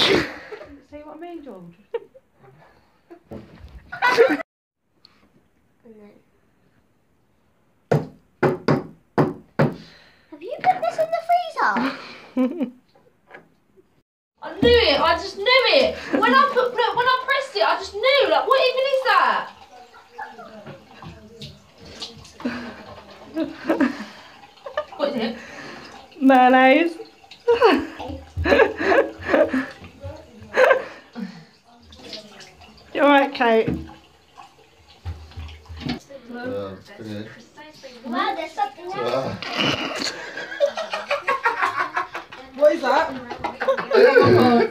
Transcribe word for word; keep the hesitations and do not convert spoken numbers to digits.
See what I mean, George? Have you put this in the freezer? I knew it. I just knew it. When I put, look, when I pressed it, I just knew. Like, what even is that? What is it? Mayonnaise. You alright, Kate? Well, finished. Wow, there's something else. Ah. What is that? Hey.